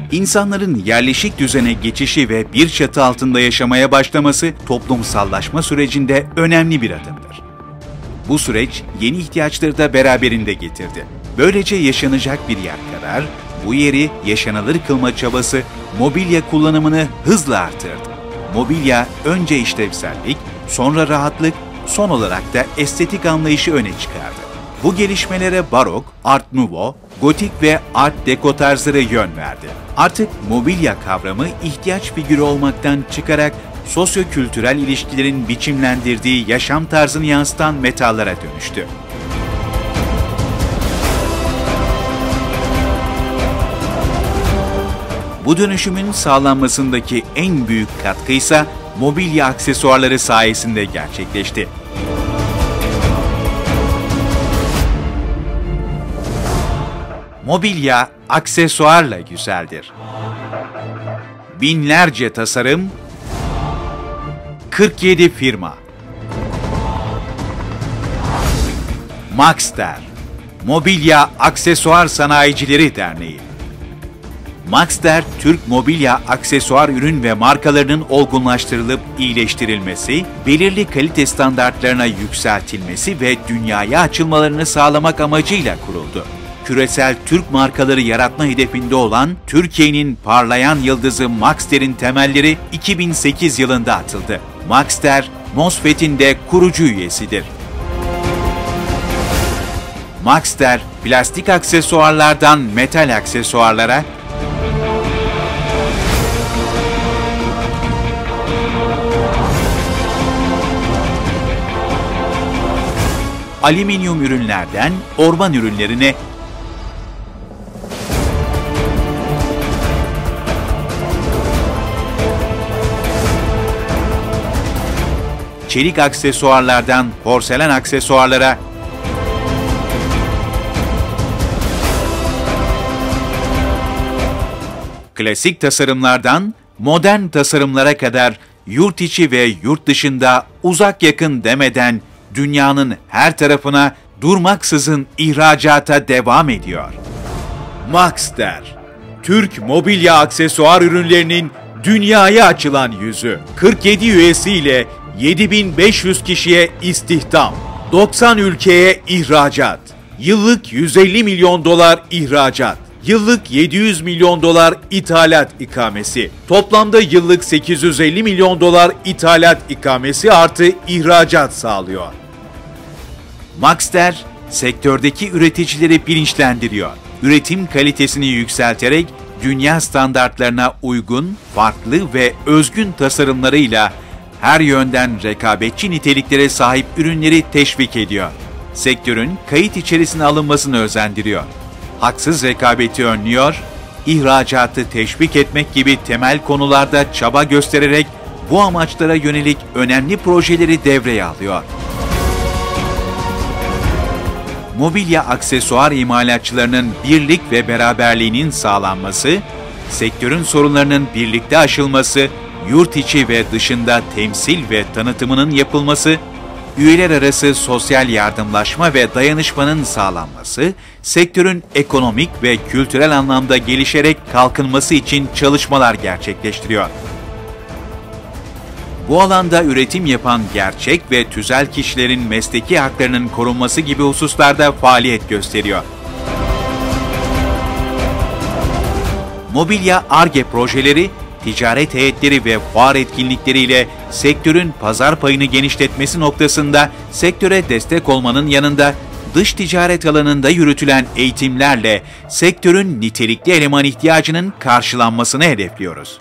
İnsanların yerleşik düzene geçişi ve bir çatı altında yaşamaya başlaması toplumsallaşma sürecinde önemli bir adımdır. Bu süreç yeni ihtiyaçları da beraberinde getirdi. Böylece yaşanacak bir yer karar, bu yeri yaşanılır kılma çabası mobilya kullanımını hızla artırdı. Mobilya önce işlevsellik, sonra rahatlık, son olarak da estetik anlayışı öne çıkardı. Bu gelişmelere barok, art nouveau, gotik ve art deco tarzları yön verdi. Artık mobilya kavramı ihtiyaç figürü olmaktan çıkarak sosyo-kültürel ilişkilerin biçimlendirdiği yaşam tarzını yansıtan metalara dönüştü. Bu dönüşümün sağlanmasındaki en büyük katkı ise mobilya aksesuarları sayesinde gerçekleşti. Mobilya aksesuarla güzeldir. Binlerce tasarım, 47 firma. Maxter, Mobilya Aksesuar Sanayicileri Derneği. Maxter, Türk mobilya aksesuar ürün ve markalarının olgunlaştırılıp iyileştirilmesi, belirli kalite standartlarına yükseltilmesi ve dünyaya açılmalarını sağlamak amacıyla kuruldu. Küresel Türk markaları yaratma hedefinde olan Türkiye'nin parlayan yıldızı Maxter'in temelleri 2008 yılında atıldı. Maxter, MOSFET'in de kurucu üyesidir. Maxter, plastik aksesuarlardan metal aksesuarlara, alüminyum ürünlerden orman ürünlerine, çelik aksesuarlardan porselen aksesuarlara, klasik tasarımlardan modern tasarımlara kadar yurt içi ve yurt dışında uzak yakın demeden dünyanın her tarafına durmaksızın ihracata devam ediyor. Maxter, Türk mobilya aksesuar ürünlerinin dünyaya açılan yüzü. 47 üyesiyle 7500 kişiye istihdam, 90 ülkeye ihracat, yıllık 150 milyon dolar ihracat, yıllık 700 milyon dolar ithalat ikamesi, toplamda yıllık 850 milyon dolar ithalat ikamesi artı ihracat sağlıyor. Maxter, sektördeki üreticileri bilinçlendiriyor. Üretim kalitesini yükselterek dünya standartlarına uygun, farklı ve özgün tasarımlarıyla her yönden rekabetçi niteliklere sahip ürünleri teşvik ediyor. Sektörün kayıt içerisine alınmasını özendiriyor. Haksız rekabeti önlüyor, ihracatı teşvik etmek gibi temel konularda çaba göstererek bu amaçlara yönelik önemli projeleri devreye alıyor. Mobilya aksesuar imalatçılarının birlik ve beraberliğinin sağlanması, sektörün sorunlarının birlikte aşılması, yurt içi ve dışında temsil ve tanıtımının yapılması, üyeler arası sosyal yardımlaşma ve dayanışmanın sağlanması, sektörün ekonomik ve kültürel anlamda gelişerek kalkınması için çalışmalar gerçekleştiriyor. Bu alanda üretim yapan gerçek ve tüzel kişilerin mesleki haklarının korunması gibi hususlarda faaliyet gösteriyor. Mobilya Ar-Ge projeleri, ticaret heyetleri ve fuar etkinlikleriyle sektörün pazar payını genişletmesi noktasında sektöre destek olmanın yanında dış ticaret alanında yürütülen eğitimlerle sektörün nitelikli eleman ihtiyacının karşılanmasını hedefliyoruz.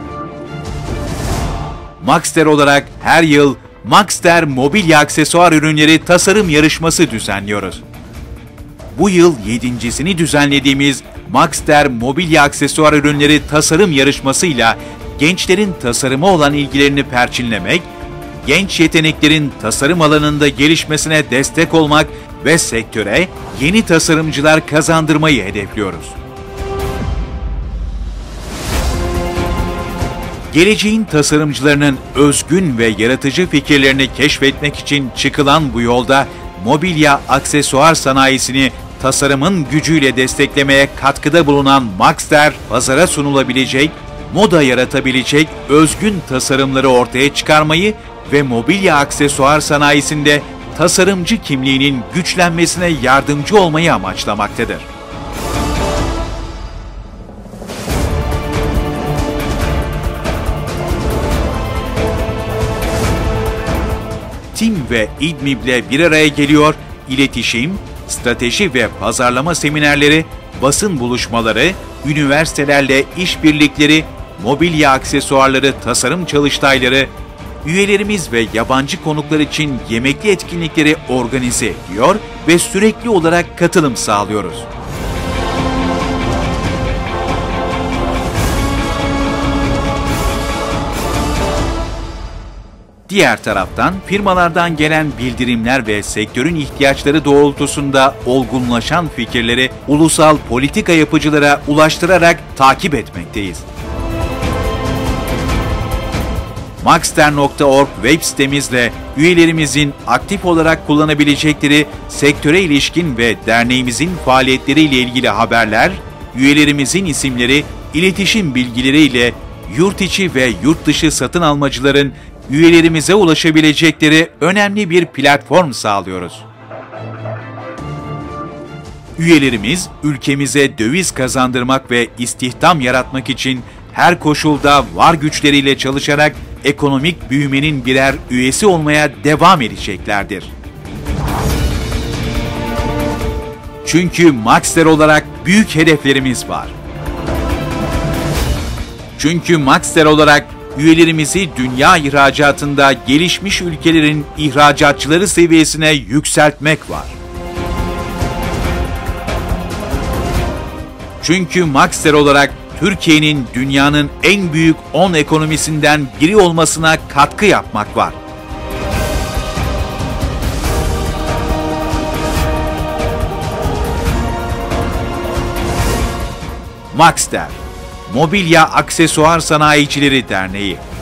Maxter olarak her yıl Maxter Mobilya Aksesuar Ürünleri Tasarım Yarışması düzenliyoruz. Bu yıl 7.sini düzenlediğimiz Maxter Mobilya Aksesuar Ürünleri Tasarım Yarışması'yla gençlerin tasarıma olan ilgilerini perçinlemek, genç yeteneklerin tasarım alanında gelişmesine destek olmak ve sektöre yeni tasarımcılar kazandırmayı hedefliyoruz. Geleceğin tasarımcılarının özgün ve yaratıcı fikirlerini keşfetmek için çıkılan bu yolda mobilya aksesuar sanayisini tasarımın gücüyle desteklemeye katkıda bulunan Maxter, pazara sunulabilecek, moda yaratabilecek özgün tasarımları ortaya çıkarmayı ve mobilya aksesuar sanayisinde tasarımcı kimliğinin güçlenmesine yardımcı olmayı amaçlamaktadır. TİM ve İDMİB'le bir araya geliyor, iletişim, strateji ve pazarlama seminerleri, basın buluşmaları, üniversitelerle işbirlikleri, mobilya aksesuarları tasarım çalıştayları, üyelerimiz ve yabancı konuklar için yemekli etkinlikleri organize ediyor ve sürekli olarak katılım sağlıyoruz. Diğer taraftan firmalardan gelen bildirimler ve sektörün ihtiyaçları doğrultusunda olgunlaşan fikirleri ulusal politika yapıcılara ulaştırarak takip etmekteyiz. Maxter.org web sitemizle üyelerimizin aktif olarak kullanabilecekleri sektöre ilişkin ve derneğimizin faaliyetleriyle ilgili haberler, üyelerimizin isimleri, iletişim bilgileriyle yurt içi ve yurt dışı satın almacıların üyelerimize ulaşabilecekleri önemli bir platform sağlıyoruz. Üyelerimiz ülkemize döviz kazandırmak ve istihdam yaratmak için her koşulda var güçleriyle çalışarak ekonomik büyümenin birer üyesi olmaya devam edeceklerdir. Çünkü Maxter olarak büyük hedeflerimiz var. Çünkü Maxter olarak üyelerimizi dünya ihracatında gelişmiş ülkelerin ihracatçıları seviyesine yükseltmek var. Çünkü Maxter olarak Türkiye'nin dünyanın en büyük 10 ekonomisinden biri olmasına katkı yapmak var. Maxter, Mobilya Aksesuar Sanayicileri Derneği.